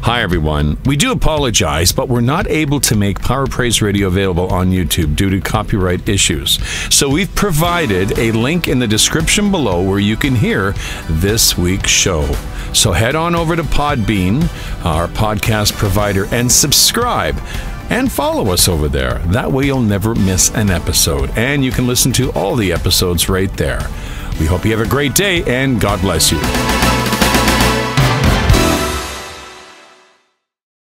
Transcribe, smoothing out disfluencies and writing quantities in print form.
Hi, everyone. We do apologize, but we're not able to make Power Praise Radio available on YouTube due to copyright issues. So we've provided a link in the description below where you can hear this week's show. So head on over to Podbean, our podcast provider, and subscribe. And follow us over there. That way you'll never miss an episode. And you can listen to all the episodes right there. We hope you have a great day, and God bless you.